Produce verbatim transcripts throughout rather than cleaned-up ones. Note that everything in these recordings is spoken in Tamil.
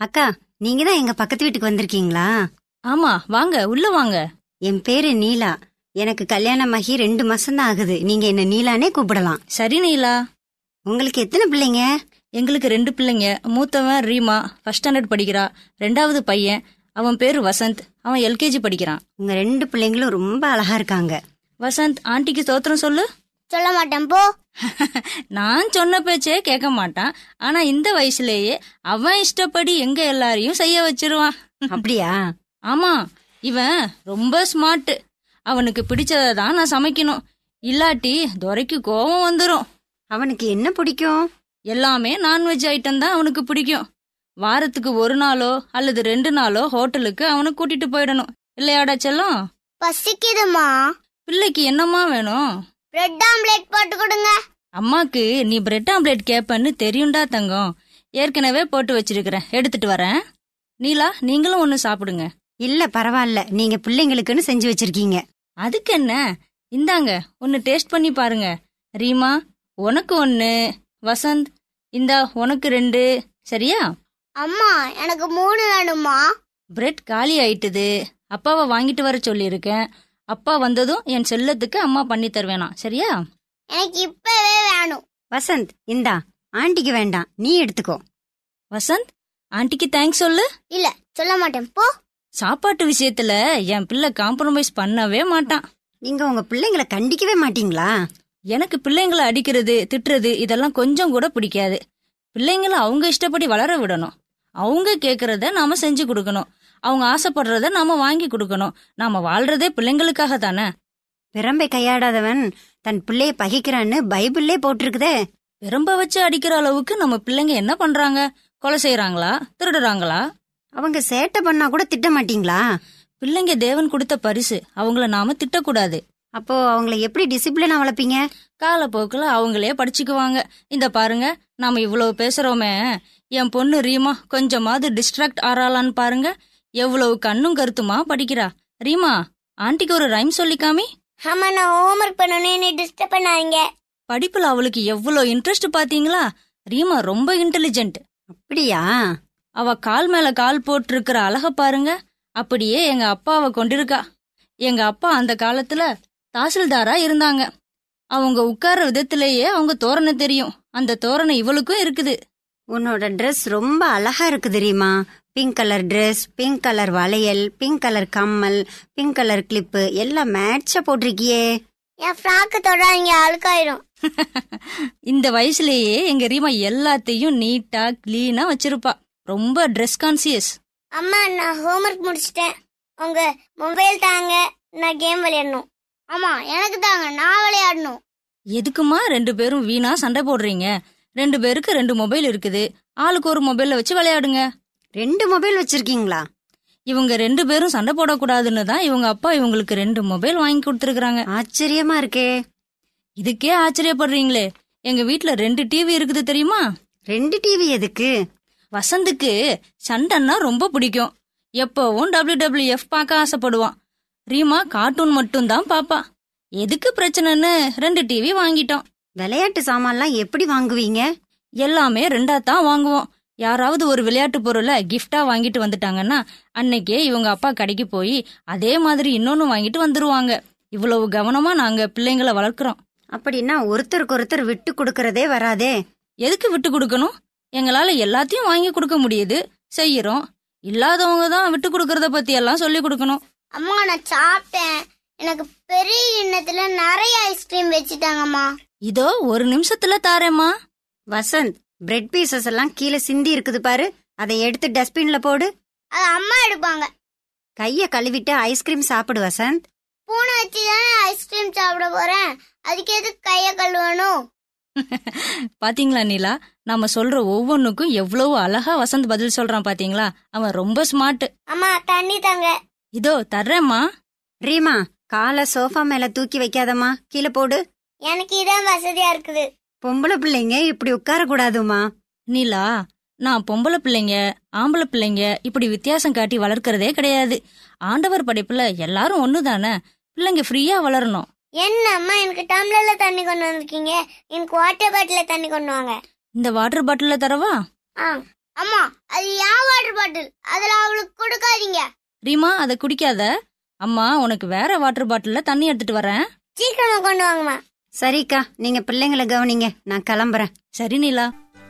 அக்கா, நீங்க தான் எங்க பக்கத்து வீட்டுக்கு வந்திருக்கீங்களா? ஆமா, வாங்க, உள்ள வாங்க. என் பேரு நீலா. எனக்கு கல்யாணமாகி ரெண்டு மாசம் தான் ஆகுது. நீங்க என்ன நீலானே கூப்பிடலாம். சரி நீலா. உங்களுக்கு எத்தனை பிள்ளைங்க? எங்களுக்கு ரெண்டு பிள்ளைங்க. மூத்தவன் ரீமா, ஃபர்ஸ்ட் ஸ்டாண்டர்ட் படிக்கிறா. ரெண்டாவது பையன், அவன் பேரு வசந்த், அவன் எல்கேஜி படிக்கிறான். உங்க ரெண்டு பிள்ளைங்களும் ரொம்ப அழகா இருக்காங்க. வசந்த், ஆண்டிக்கு ஸ்தோத்திரம் சொல்லு. சொல்ல மாட்டேன் போ. நான் சொன்ன பேச்சே கேட்க மாட்டான். ஆனா இந்த வயசுலயே அவன் இஷ்டப்படி எங்க எல்லாரையும் செய்ய வச்சிருவான். அப்படியா? ஆமா, இவன் ரொம்ப ஸ்மார்ட். அவனுக்கு பிடிச்சதை தான் நான் சமைக்கணும். இல்லாட்டி துரைக்கு கோபம் வந்துடும். அவனுக்கு என்ன பிடிக்கும்? எல்லாமே நான்வெஜ் ஐட்டம் தான் அவனுக்கு பிடிக்கும். வாரத்துக்கு ஒரு நாளோ அல்லது ரெண்டு நாளோ ஹோட்டலுக்கு அவனை கூட்டிட்டு போயிடணும். இல்லையாடா செல்லம்? பசிக்குதுமா. பிள்ளைக்கு என்னம்மா வேணும்? பிரெட் ஆம்லெட் போட்டு கொடுங்க. அம்மாக்கு நீ பிரெட் ஆம்லெட் கேப்பன்னு தெரியும்டா தங்கம். ஏற்கனவே போட்டு வச்சிருக்கிறேன், எடுத்துட்டு வரேன். நீலா, நீங்களும் ஒன்னு சாப்பிடுங்க. இல்ல பரவாயில்ல, நீங்க பிள்ளைங்களுக்குன்னு செஞ்சு வச்சிருக்கீங்க. அதுக்கு என்ன, இந்தாங்க ஒன்னு டேஸ்ட் பண்ணி பாருங்க. ரீமா, உனக்கு ஒன்னு. வசந்த், இந்தா உனக்கு ரெண்டு. சரியா? அம்மா, எனக்கு மூணு வேணுமா? பிரெட் காலி ஆயிட்டுது. அப்பாவை வாங்கிட்டு வர சொல்லியிருக்கேன். அப்பா வந்ததும் என் செல்லத்துக்கு அம்மா பண்ணி தருவேனா? சரியா? எனக்கு இப்பவே வேணும். வசந்த், இந்தா. ஆண்டிக்கு வேண்டாம், நீ எடுத்துக்கோ. வசந்த், ஆண்டிக்கு தேங்க்ஸ் சொல்லு. இல்ல, சொல்ல மாட்டேன் போ. சாப்பாட்டு விஷயத்துல என் பிள்ளை காம்ப்ரமைஸ் பண்ணவே மாட்டான். நீங்க உங்க பிள்ளைங்களை கண்டிக்கவே மாட்டீங்களா? எனக்கு பிள்ளைங்களை அடிக்கிறது திட்டுறது இதெல்லாம் கொஞ்சம் கூட பிடிக்காது. பிள்ளைங்களை அவங்க இஷ்டப்படி வளர விடணும். அவங்க கேக்குறத நாம செஞ்சு கொடுக்கணும். அவங்க ஆசைப்படுறத நாம வாங்கி கொடுக்கணும். நாம வாழ்றதே பிள்ளைங்களுக்காக தானே. பிரம்பை கையாடாதவன் தன் பிள்ளைய பகைக்கிறான்னு பைபிள்லே போட்டிருக்குதே. பிரம்ப வச்சு அடிக்கிற அளவுக்கு நம்ம பிள்ளைங்க என்ன பண்றாங்க? கொலை செய்யறாங்களா? திருடுறாங்களா? அவங்க சேட்டை பண்ணா கூட திட்ட மாட்டீங்களா? பிள்ளைங்க தேவன் கொடுத்த பரிசு, அவங்கள நாம திட்டக்கூடாது. அப்போ அவங்கள எப்படி டிசிப்ளினா வளர்ப்பீங்க? காலப்போக்கில் அவங்களே படிச்சுக்குவாங்க. இந்த பாருங்க, நாம இவ்வளவு பேசுறோமே, என் பொண்ணு ரீமா கொஞ்சமாவது டிஸ்ட்ராக்ட் ஆறாளான்னு பாருங்க. எவ்வளவு கண்ணும் கருத்துமா படிக்கிறா. ரீமா, ஆண்டிக்கு ஒரு ரைம் சொல்லிக்காமி. ஆமா, நான் ஹோம்வொர்க் பண்ணணும், நீ டிஸ்டர்ப் பண்ணாதீங்க. படிப்புல அவளுக்கு எவ்வளவு இன்ட்ரெஸ்ட் பாத்தீங்களா? ரீமா ரொம்ப இன்டெலிஜென்ட். அப்படியா? அவ கால் மேல கால் போட்டிருக்கிற அழக பாருங்க. அப்படியே எங்க அப்பாவை கொண்டிருக்கா. எங்க அப்பா அந்த காலத்துல தாசில்தாரா இருந்தாங்க. அவங்க உட்கார்ற விதத்திலேயே அவங்க தோரணை தெரியும். அந்த தோரணை இவளுக்கும் இருக்குது. உன்னோட ட்ரெஸ் ரொம்ப அழகா இருக்கு தெரியுமா? Pink colour dress, pink colour வளையல், பிங்க் கலர் கம்மல், பிங்க் கலர் கிளிப்பு எல்லாம் மேட்சா போட்டிருக்கியே. என் ஃப்ராக்கு தொடாதீங்க, அழுக்காயிரும். இந்த வயசுலயே எங்க ரீமா எல்லாத்தையும் நீட்டா கிளீனா வச்சிருப்பா. ரொம்ப ட்ரெஸ் கான்சியஸ். அம்மா, நான் ஹோம்வொர்க் முடிச்சிட்டேன். உங்க மொபைல் தாங்க, நான் கேம் விளையாடணும். ஆமா, எனக்கு தாங்க, நான் விளையாடணும். எதுக்குமா ரெண்டு பேரும் வீணா சண்டை போடுறீங்க? ரெண்டு பேருக்கு ரெண்டு மொபைல் இருக்குது. ஆளுக்கு ஒரு மொபைல்ல வச்சு விளையாடுங்க. ரெண்டு மொபைல் வச்சிருக்கீங்களா? இவங்க ரெண்டு பேரும் சண்டை போடக்கூடாதுன்னு தான் இவங்க அப்பா இவங்களுக்கு ரெண்டு மொபைல் வாங்கி கொடுத்துருக்காங்க. ஆச்சரியமா இருக்கே. இதுக்கே ஆச்சரியப்படுறீங்களே? எங்க வீட்டுல ரெண்டு டிவி இருக்குது தெரியுமா? ரெண்டு டிவி எதுக்கு? வசந்துக்கு சண்டைன்னா ரொம்ப பிடிக்கும். எப்பவும் டபிள்யூ டபிள்யூ எஃப் பார்க்க ஆசைப்படுவான். ரீமா கார்ட்டூன் மட்டும் தான் பாப்பா. எதுக்கு பிரச்சனைன்னு ரெண்டு டிவி வாங்கிட்டோம். விளையாட்டு சாமான்லாம் எப்படி வாங்குவீங்க? எல்லாமே ரெண்டா தான் வாங்குவோம். யாராவது ஒரு விளையாட்டு பொருளை கிஃப்டா வாங்கிட்டு வந்துட்டாங்கன்னா அன்னைக்கே இவங்க அப்பா கடைக்கு போய் அதே மாதிரி இன்னொன்னு வாங்கிட்டு வந்துருவாங்க. இவ்வளவு கவனமா நாங்க பிள்ளைங்களை வளர்க்கிறோம். அப்படின்னா ஒருத்தருக்கு ஒருத்தர் விட்டு கொடுக்கறதே வராதே. எதுக்கு விட்டு கொடுக்கணும்? எங்களால எல்லாத்தையும் வாங்கி கொடுக்க முடியுது, செய்யறோம். இல்லாதவங்க தான் விட்டு கொடுக்கறத பத்தி எல்லாம் சொல்லி கொடுக்கணும். அம்மா, நான் சாப்பிட்டேன். எனக்கு பெரிய கிண்ணத்துல நிறைய ஐஸ்கிரீம் வச்சுட்டாங்கம்மா. இதோ ஒரு நிமிஷத்துல தாரேம்மா. வசந்த், பிரெட் பீசஸ் எல்லாம் கீழே சிந்தி இருக்குது பாரு, அதை எடுத்து டஸ்ட்பின்ல போடு. அது அம்மா எடுப்பாங்க. கைய கழுவிட்டு ஐஸ்கிரீம் சாப்பிடு வசந்த். பூனை வச்சுதானே ஐஸ்கிரீம் சாப்பிட போறேன், அதுக்கு எதுக்கு கைய கழுவணும்? பாத்தீங்களா நீலா, நாம சொல்ற ஒவ்வொன்னுக்கும் எவ்வளவு அழகா வசந்த் பதில் சொல்றான் பாத்தீங்களா? அவன் ரொம்ப ஸ்மார்ட். அம்மா, தண்ணி தாங்க. இதோ தர்றேம்மா. ரீமா, காலை சோஃபா மேல தூக்கி வைக்காதம்மா, கீழே போடு. எனக்கு இதான் வசதியா இருக்குது. பொம்பளை பிள்ளைங்க இப்படி உட்கார கூடாதுமா. நீலா, நான் பொம்பளை பிள்ளைங்க ஆம்பளை பிள்ளைங்க இப்படி வித்தியாசம் காட்டி வளர்க்கறதே கிடையாது. ஆண்டவர் படைப்புல எல்லாரும் ஒண்ணுதானே. பிள்ளைங்க ஃப்ரீயா வளரணும். என்ன அம்மா, எனக்கு டம்ளர்ல தண்ணி கொண்டு வந்திருக்கீங்க, எனக்கு வாட்டர் பாட்டில தண்ணி கொண்டு வாங்க. இந்த வாட்டர் பாட்டில தரவா? ஆ, அம்மா அது என் வாட்டர் பாட்டில், அதுல அவளுக்கு கொடுக்காதீங்க. ரீமா அதை குடிக்காத. அம்மா உனக்கு வேற வாட்டர் பாட்டில்ல தண்ணி எடுத்துட்டு வரேன். சீக்கிரமா கொண்டு வாங்கம்மா. சரிக்கா, நீங்க பிள்ளைங்களை கவனிங்க, நான் கிளம்புறேன். சரி நிலா.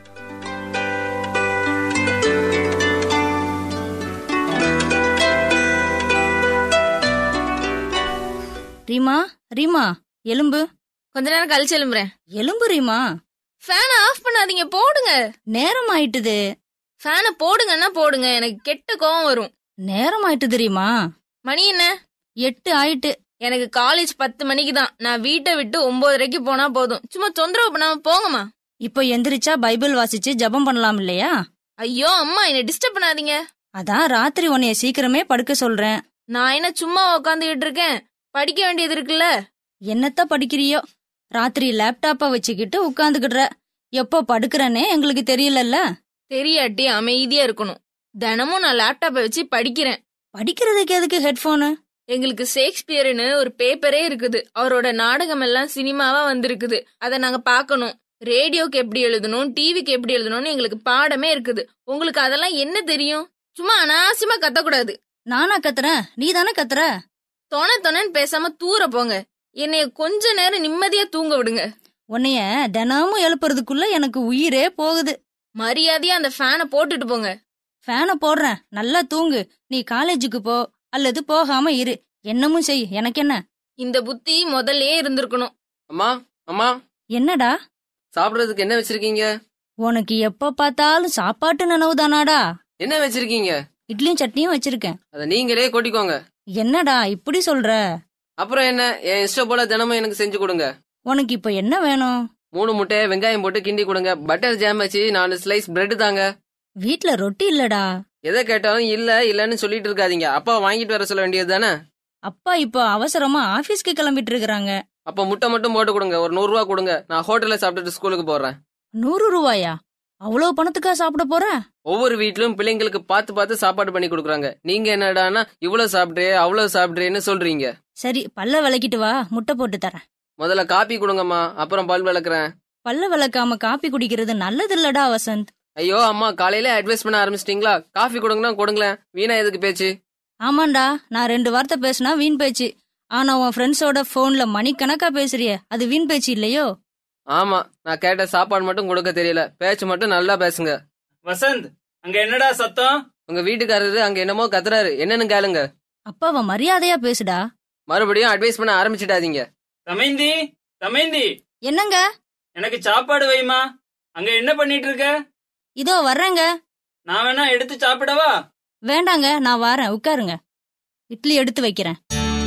ரீமா, ரீமா எலும்பு. கொஞ்ச நேரம் கழிச்சு எழும்புறேன். எலும்பு ரீமா. ஃபேனை ஆஃப் பண்ணாதீங்க, போடுங்க. நேரம் ஆயிட்டுது. ஃபேனை போடுங்கன்னா போடுங்க, எனக்கு கெட்ட கோவம் வரும். நேரம் ஆயிட்டுது ரீமா. மணி என்ன? எட்டு ஆயிட்டு. எனக்கு காலேஜ் பத்து மணிக்கு தான். நான் வீட்டை விட்டு ஒன்பதரைக்கு போனா போதும். சும்மா தொந்தரவு பண்ணாம போங்கம்மா. இப்போ எந்திரிச்சா பைபிள் வாசிச்சு ஜெபம் பண்ணலாம் இல்லையா? ஐயோ அம்மா, என்ன டிஸ்டர்ப் பண்ணாதீங்க. அதான் ராத்திரி உன்னைய சீக்கிரமே படுக்க சொல்றேன். நான் என்ன சும்மா உக்காந்துகிட்டு இருக்கேன்? படிக்க வேண்டியது இருக்குல்ல. என்னத்த படிக்கிறியோ? ராத்திரி லேப்டாப்ப வச்சுக்கிட்டு உட்காந்துக்கிடுற. எப்போ படுக்கிறனே எங்களுக்கு தெரியலல்ல. தெரியாட்டி அமைதியா இருக்கணும். தினமும் நான் லேப்டாப்பை வச்சு படிக்கிறேன். படிக்கிறதுக்கு எதுக்கு ஹெட்போனு? எங்களுக்கு ஷேக்ஸ்பியர்னு ஒரு பேப்பரே இருக்குது. அவரோட நாடகம் எல்லாம் சினிமாவா வந்திருக்குது. அதை நாங்க பாக்கணும். ரேடியோக்கு எப்படி எழுதணும், டிவிக்கு எப்படி எழுதணும்னு எங்களுக்கு பாடமே இருக்குது. உங்களுக்கு அதெல்லாம் என்ன தெரியும்? சும்மா அனாவசியமா கத்தக்கூடாது. நானா கத்துறேன்? நீ தானே கத்துற. தொண தொணன்னு பேசாம தூர போங்க. என்னைய கொஞ்ச நேரம் நிம்மதியா தூங்க விடுங்க. உன்னைய தினமும் எழுப்புறதுக்குள்ள எனக்கு உயிரே போகுது. மரியாதையா அந்த ஃபேனை போட்டுட்டு போங்க. ஃபேனை போடுறேன், நல்லா தூங்கு. நீ காலேஜுக்கு போ அல்லது போகாம இரு. என்னமும் செய், எனக்கு என்ன. இந்த புத்தி முதல்லயே இருந்திருக்கணும். அம்மா, அம்மா, என்னடா சாப்பிடுறதுக்கு என்ன வச்சிருக்கீங்க? உனக்கு எப்ப பார்த்தாலும் சாப்பாட்டு நினைவு தானாடா? என்ன வச்சிருக்கீங்க? இட்லியும் சட்னியும் வச்சிருக்கேன். அத நீங்களே கொட்டிக்கோங்க. என்னடா இப்படி சொல்ற? அப்புறம் என்ன, என் இஷ்டம் போல தினமும் எனக்கு செஞ்சு கொடுங்க. உனக்கு இப்ப என்ன வேணும்? மூணு முட்டை வெங்காயம் போட்டு கிண்டி கொடுங்க. பட்டர் ஜாம் வச்சு நாலு ஸ்லைஸ் பிரெட் தாங்க. வீட்ல ரொட்டி இல்லடா. எதை கேட்டாலும் இல்ல இல்லன்னு சொல்லிட்டு இருக்காதீங்க. அப்பா வாங்கிட்டு வர சொல்ல வேண்டியது தானே. அப்பா இப்போ அவசரமா ஆபீஸ்க்கு கிளம்பிட்டு இருக்காங்க. அப்ப முட்டை மட்டும் போட்டு கொடுங்க. ஒரு நூறு ரூபா கொடுங்க. நான் ஹோட்டல்ல சாப்பிட்டுட்டு ஸ்கூலுக்கு போறேன். நூறு ரூபாயா? அவ்வளவு பணத்துக்கா சாப்பிட போற? ஒவ்வொரு வீட்லயும் பிள்ளைங்களுக்கு பார்த்து பார்த்து சாப்பாடு பண்ணி கொடுக்குறாங்க. நீங்க என்னடானா இவ்வளவு சாப்பிட்றே அவ்வளவு சாப்பிட்றேன்னு சொல்றீங்க. சரி, பல்ல விளக்கிட்டு வா, முட்டை போட்டு தரேன். முதல்ல காப்பி கொடுங்கம்மா, அப்புறம் பல் விளக்குறேன். பல்ல விளக்காம காப்பி குடிக்கிறது நல்லது இல்லடா வசந்த். ஐயோ அம்மா, காலையில அட்வைஸ் பண்ண ஆரம்பிச்சிட்டீங்களா? காஃபி கொடுங்கன்னா கொடுங்களேன், வீணா எதுக்கு பேச்சு? ஆமாண்டா, நான் ரெண்டு வார்த்தை பேசினா வீண் பேச்சு. ஆனா உன் ஃப்ரெண்ட்ஸோட போன்ல மணிக்கணக்கா பேசுறிய, அது வீண் பேச்சு இல்லையோ? ஆமா, நான் கேட்ட சாப்பாடு மட்டும் கொடுக்க தெரியல, பேச்சு மட்டும் நல்லா பேசுங்க. வசந்த், அங்க என்னடா சத்தம்? உங்க வீட்டுக்காரரு அங்க என்னமோ கத்துறாரு, என்னன்னு கேளுங்க. அப்பாவ மரியாதையா பேசுடா. மறுபடியும் அட்வைஸ் பண்ண ஆரம்பிச்சிடாதீங்க. தமைந்தி, தமைந்தி, என்னங்க? எனக்கு சாப்பாடு வைமா. அங்க என்ன பண்ணிட்டு இருக்க? இதோ வர்றேங்க. நான் வேணா எடுத்து சாப்பிடவா? வேண்டாங்க, நான் வாரேன், உட்காருங்க. இட்லி எடுத்து வைக்கிறேன்.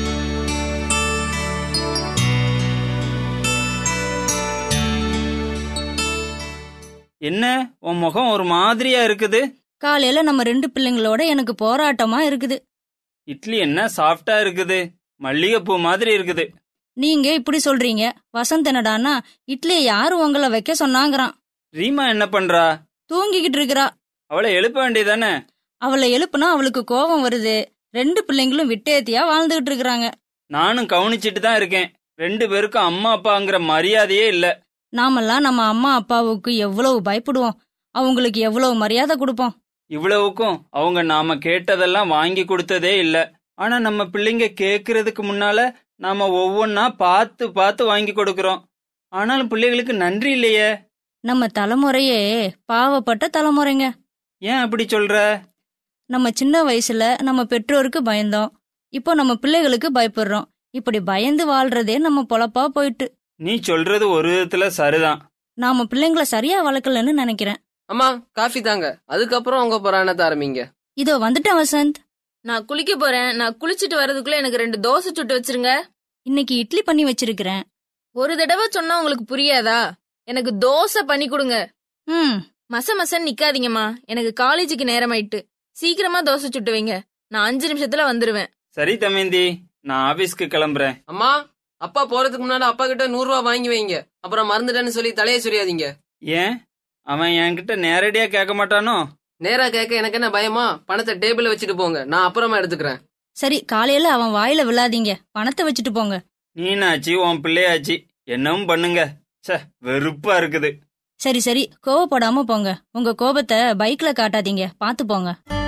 என்ன உன் முகம் ஒரு மாதிரியா இருக்குது? காலையில நம்ம ரெண்டு பிள்ளைங்களோட எனக்கு போராட்டமா இருக்குது. இட்லி என்ன சாஃப்டா இருக்குது, மல்லிகைப்பூ மாதிரி இருக்குது. நீங்க இப்படி சொல்றீங்க. வசந்த் என்னடானா இட்லியை யாரு உங்களை வைக்க சொன்னாங்கறான். ரீமா என்ன பண்றா? தூங்கிக்கிட்டு இருக்கிறா. அவளை எழுப்ப வேண்டியதானே? அவளை எழுப்புனா அவளுக்கு கோபம் வருது. ரெண்டு பிள்ளைங்களும் விட்டேத்தியா வாழ்ந்துகிட்டு இருக்கிறாங்க. நானும் கவனிச்சிட்டு தான் இருக்கேன். ரெண்டு பேருக்கும் அம்மா அப்பாங்கிற மரியாதையே இல்ல. நாமெல்லாம் நம்ம அம்மா அப்பாவுக்கு எவ்வளவு பயப்படுவோம், அவங்களுக்கு எவ்வளவு மரியாதை கொடுப்போம். இவ்வளவுக்கும் அவங்க நாம கேட்டதெல்லாம் வாங்கி கொடுத்ததே இல்ல. ஆனா நம்ம பிள்ளைங்க கேக்குறதுக்கு முன்னால நாம ஒவ்வொன்னா பார்த்து பார்த்து வாங்கி கொடுக்கறோம். ஆனாலும் பிள்ளைகளுக்கு நன்றி இல்லையே. நம்ம தலைமுறையே பாவப்பட்ட தலைமுறைங்க. ஏன் அப்படி சொல்ற? நம்ம சின்ன வயசுல நம்ம பெற்றோருக்கு பயந்தோம், இப்போ நம்ம பிள்ளைகளுக்கு பயப்படுறோம். இப்படி பயந்து வாழ்றதே நம்ம பொழப்பா போயிட்டு. நீ சொல்றது ஒரு விதத்துல சரிதான். நாம பிள்ளைங்களை சரியா வளர்க்கலன்னு நினைக்கிறேன். அம்மா, காஃபி தாங்க, அதுக்கப்புறம் உங்க புராணத்தை ஆரம்பிங்க. இதோ வந்துட்டேன் வசந்த். நான் குளிக்க போறேன். நான் குளிச்சிட்டு வர்றதுக்குள்ள எனக்கு ரெண்டு தோசை சுட்டு வச்சிருங்க. இன்னைக்கு இட்லி பண்ணி வச்சிருக்கிறேன். ஒரு தடவை சொன்னா உங்களுக்கு புரியாதா? எனக்கு தோசை பண்ணி கொடுங்க. ம் மச மசன்னு நிக்காதீங்கம்மா, எனக்கு காலேஜுக்கு நேரமாயிட்டு. சீக்கிரமா தோசை சுட்டு வைங்க, நான் அஞ்சு நிமிஷத்துல வந்துருவேன். சரி தமேந்தி, நான் ஆபீஸ்க்கு கிளம்புறேன். அம்மா, அப்பா போறதுக்கு முன்னாடி அப்பா கிட்ட நூறு ரூபா வாங்கி வைங்க. அப்புறம் மறந்துட்டேன்னு சொல்லி தலையை சொரியாதீங்க. ஏன், அவன் என்கிட்ட நேரடியா கேட்க மாட்டானோ? நேரா கேட்க எனக்கு என்ன பயமா? பணத்தை டேபிள்ல வச்சுட்டு போங்க, நான் அப்புறமா எடுத்துக்கிறேன். சரி, காலையில அவன் வாயில விழாதீங்க, பணத்தை வச்சுட்டு போங்க. நீனாச்சு உன் பிள்ளையாச்சு, என்னவும் பண்ணுங்க. சே, வெறுப்பா இருக்குது. சரி சரி, கோவப்படாம போங்க. உங்க கோபத்தை பைக்ல காட்டாதீங்க, பாத்து போங்க.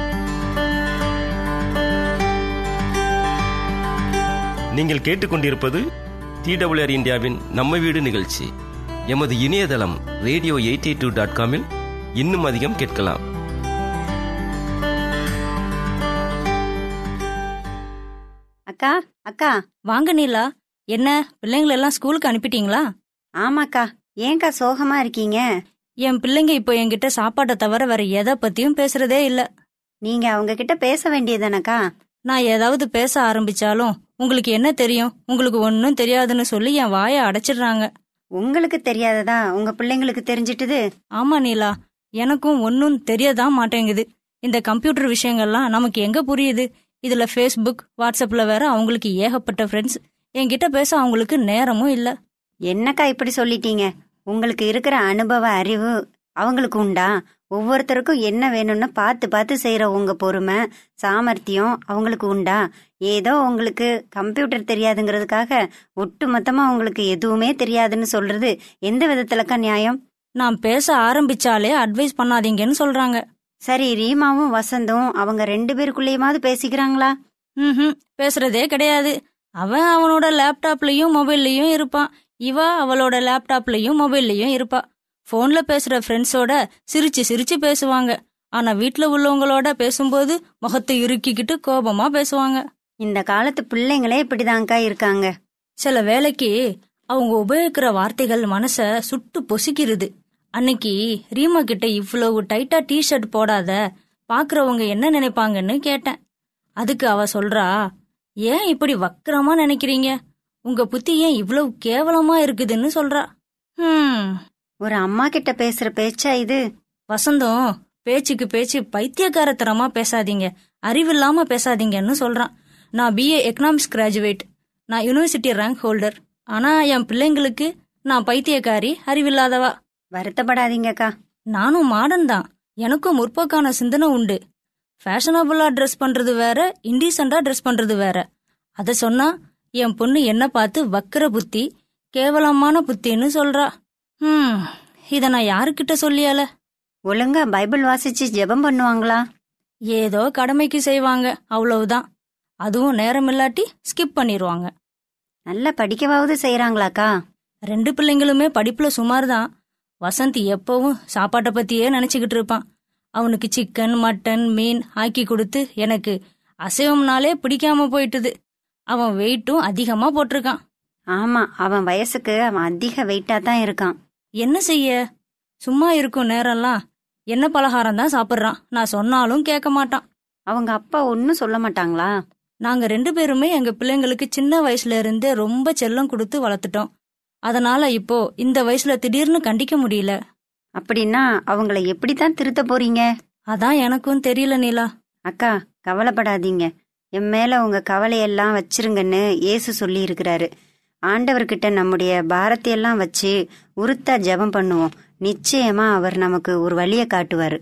நீங்கள் கேட்டுக்கொண்டிருப்பது டிடபிள்யூஆர் இந்தியாவின் நம்ம வீடு நிகழ்ச்சி. எமது இணையதளம் ரேடியோ எயிட்டி டூ டாட் காமில் இன்னும் அதிகம் கேட்கலாம். அக்கா அக்கா. வாங்க நீலா. என்ன, பிள்ளைங்களை எல்லாம் ஸ்கூலுக்கு அனுப்பிட்டீங்களா? ஆமாக்கா. ஏன்க்கா சோகமா இருக்கீங்க? என் பிள்ளைங்க இப்போ என்கிட்ட சாப்பாட்டை தவிர வேற எதை பத்தியும் பேசுறதே இல்ல. நீங்க அவங்க கிட்ட பேச வேண்டியதானக்கா? நான் ஏதாவது பேச ஆரம்பிச்சாலும் உங்களுக்கு என்ன தெரியும், உங்களுக்கு ஒன்னும் தெரியாதுன்னு சொல்லி என் வாயை அடைச்சிடுறாங்க. உங்களுக்கு தெரியாததா உங்க பிள்ளைங்களுக்கு தெரிஞ்சிட்டுது? ஆமா நீலா, எனக்கும் ஒன்னும் தெரியதான் மாட்டேங்குது. இந்த கம்ப்யூட்டர் விஷயங்கள்லாம் நமக்கு எங்க புரியுது? இதுல ஃபேஸ்புக், வாட்ஸ்அப்ல வேற அவங்களுக்கு ஏகப்பட்ட ஃப்ரெண்ட்ஸ். என்கிட்ட பேச அவங்களுக்கு நேரமும் இல்ல. என்னக்கா இப்படி சொல்லிட்டீங்க? உங்களுக்கு இருக்கிற அனுபவ அறிவு அவங்களுக்கு உண்டா? ஒவ்வொருத்தருக்கும் என்ன வேணும்னு பார்த்து பார்த்து செய்யற உங்க பொறுமை, சாமர்த்தியம் அவங்களுக்கு உண்டா? ஏதோ உங்களுக்கு கம்ப்யூட்டர் தெரியாதுங்கிறதுக்காக ஒட்டு மொத்தமா உங்களுக்கு எதுவுமே தெரியாதுன்னு சொல்றது எந்த விதத்துலக்கா நியாயம்? நான் பேச ஆரம்பிச்சாலே அட்வைஸ் பண்ணாதீங்கன்னு சொல்றாங்க. சரி, ரீமாவும் வசந்தும் அவங்க ரெண்டு பேருக்குள்ளேயுமாவது பேசிக்கிறாங்களா? ம் பேசுறதே கிடையாது. அவன் அவனோட லேப்டாப்லயும் மொபைல்லையும் இருப்பான், இவ அவளோட லேப்டாப்லயும் மொபைல்லையும் இருப்பா. போன்ல பேசுற ஃப்ரெண்ட்ஸோட சிரிச்சு சிரிச்சு பேசுவாங்க. ஆனா வீட்டுல உள்ளவங்களோட பேசும்போது முகத்தை இறுக்கிக்கிட்டு கோபமா பேசுவாங்க. இந்த காலத்து பிள்ளைங்களே இப்படிதான்க்கா இருக்காங்க. சில வேளைக்கு அவங்க உபயோகிக்கிற வார்த்தைகள் மனச சுட்டு பொசுக்கிறது. அன்னைக்கு ரீமா கிட்ட இவ்வளவு டைட்டா டிஷர்ட் போடாத, பாக்குறவங்க என்ன நினைப்பாங்கன்னு கேட்டேன். அதுக்கு அவ சொல்றா, ஏன் இப்படி வக்கரமா நினைக்கிறீங்க, உங்க புத்தி ஏன் இவ்வளவு கேவலமா இருக்குதுன்னு சொல்றா. ஹம் ஒரு அம்மா கிட்ட பேசுற பேச்சா இது? வசந்தம் பேச்சுக்கு பேச்சு பைத்தியக்காரத்தனமா பேசாதீங்க, அறிவில்லாம பேசாதீங்கன்னு சொல்றான். நான் பிஏ எக்கனாமிக்ஸ் கிராஜுவேட், நான் யூனிவர்சிட்டி ரேங்க் ஹோல்டர். ஆனா என் பிள்ளைங்களுக்கு நான் பைத்தியக்காரி, அறிவில்லாதவா. வருத்தப்படாதீங்கக்கா. நானும் மாடர்ன் தான், எனக்கும் முற்போக்கான சிந்தனை உண்டு. ஃபேஷனபுளா ட்ரெஸ் பண்றது வேற, இன்டீசெண்டா ட்ரெஸ் பண்றது வேற. அத சொன்னா என் பொண்ணு என்ன பார்த்து வக்கர புத்தி, கேவலமான புத்தின்னு சொல்றா. ஹம் இத நான் யாருக்கிட்ட சொல்லியால? ஒழுங்கா பைபிள் வாசிச்சு ஜெபம் பண்ணுவாங்களா? ஏதோ கடமைக்கு செய்வாங்க, அவ்வளவுதான். அதுவும் நேரம் இல்லாட்டி ஸ்கிப் பண்ணிடுவாங்க. நல்லா படிக்கவாவது செய்யறாங்களாக்கா? ரெண்டு பிள்ளைங்களுமே படிப்புல சுமார் தான். வசந்த் எப்பவும் சாப்பாட்டை பத்தியே நினைச்சுக்கிட்டு இருப்பான். அவனுக்கு சிக்கன், மட்டன், மீன் ஆக்கி கொடுத்து எனக்கு அசைவம்னாலே பிடிக்காம போயிட்டுது. அவன் வெயிட்டும் அதிகமா போட்டிருக்கான். ஆமா, அவன் வயசுக்கு அவன் அதிக வெயிட்டா தான் இருக்கான். என்ன செய்ய, சும்மா இருக்கும் நேரம்லாம் என்ன பலகாரம் தான் சாப்பிட்றான். நான் சொன்னாலும் கேட்க மாட்டான். அவங்க அப்பா ஒன்னும் சொல்ல மாட்டாங்களா? நாங்க ரெண்டு பேருமே எங்க பிள்ளைங்களுக்கு சின்ன வயசுல இருந்தே ரொம்ப செல்லம் கொடுத்து வளர்த்துட்டோம். அதனால இப்போ இந்த வயசுல திடீர்னு கண்டிக்க முடியல. அப்படின்னா அவங்கள எப்படித்தான் திருத்த போறீங்க? அதான் எனக்கும் தெரியல நீலா. அக்கா, கவலைப்படாதீங்க. என் மேல உங்க கவலையெல்லாம் வச்சிருங்கன்னு இயேசு சொல்லி இருக்கிறாரு. ஆண்டவர்கிட்ட நம்முடைய பாரத்தையெல்லாம் வச்சு உறுத்தா ஜெபம் பண்ணுவோம். நிச்சயமா அவர் நமக்கு ஒரு வழியை காட்டுவாரு.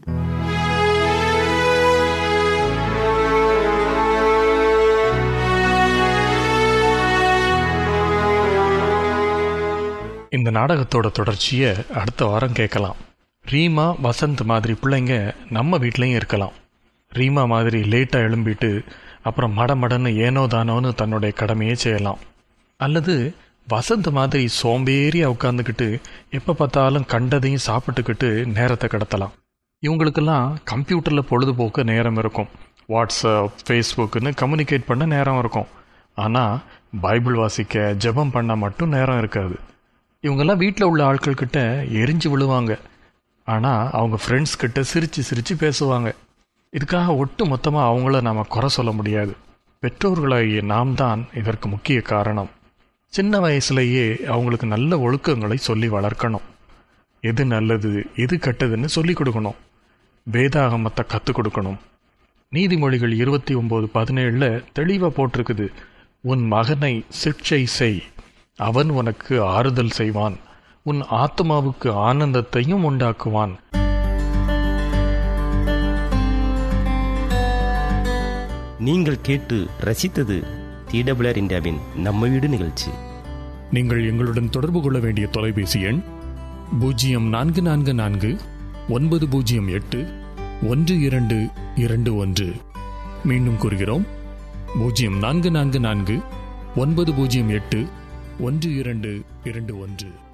இந்த நாடகத்தோட தொடர்ச்சியை அடுத்த வாரம் கேட்கலாம். ரீமா, வசந்த் மாதிரி பிள்ளைங்க நம்ம வீட்லையும் இருக்கலாம். ரீமா மாதிரி லேட்டாக எழும்பிட்டு அப்புறம் மடமடன்னு ஏனோ தானோன்னு தன்னுடைய கடமையே செய்யலாம். அல்லது வசந்த் மாதிரி சோம்பேறியா உட்காந்துக்கிட்டு எப்போ பார்த்தாலும் கண்டதையும் சாப்பிட்டுக்கிட்டு நேரத்தை கடத்தலாம். இவங்களுக்கெல்லாம் கம்ப்யூட்டரில் பொழுதுபோக்கு நேரம் இருக்கும், வாட்ஸ்அப், ஃபேஸ்புக்குன்னு கம்யூனிகேட் பண்ண நேரம் இருக்கும். ஆனால் பைபிள் வாசிக்க, ஜெபம் பண்ண மட்டும் நேரம் இருக்காது. இவங்கெல்லாம் வீட்டில் உள்ள ஆட்கள்கிட்ட எரிஞ்சு விழுவாங்க. ஆனால் அவங்க ஃப்ரெண்ட்ஸ் கிட்ட சிரித்து சிரித்து பேசுவாங்க. இதுக்காக ஒட்டு மொத்தமாக அவங்கள நாம் குறை சொல்ல முடியாது. பெற்றோர்களாகிய நாம் தான் இதற்கு முக்கிய காரணம். சின்ன வயசுலேயே அவங்களுக்கு நல்ல ஒழுக்கங்களை சொல்லி வளர்க்கணும். எது நல்லது எது கெட்டதுன்னு சொல்லி கொடுக்கணும். வேதாகமத்தை கற்றுக் கொடுக்கணும். நீதிமொழிகள் இருபத்தி ஒம்பது பதினேழில் தெளிவாக போட்டிருக்குது, உன் மகனை சிக்ஷை செய், அவன் உனக்கு ஆறுதல் செய்வான், உன் ஆத்மாவுக்கு ஆனந்தத்தையும் உண்டாக்குவான். நீங்கள் கேட்டு ரசித்தது டிடபிள்யூஆர் இந்தியாவின் நம்ம வீடு நிகழ்ச்சி. நீங்கள் எங்களுடன் தொடர்பு கொள்ள வேண்டிய தொலைபேசி எண் பூஜ்ஜியம் நான்கு நான்கு நான்கு ஒன்பது பூஜ்ஜியம் எட்டு ஒன்று இரண்டு இரண்டு ஒன்று. மீண்டும் கூறுகிறோம், பூஜ்ஜியம் நான்கு நான்கு நான்கு ஒன்பது பூஜ்ஜியம் எட்டு ஒன்று இரண்டு இரண்டு ஒன்று.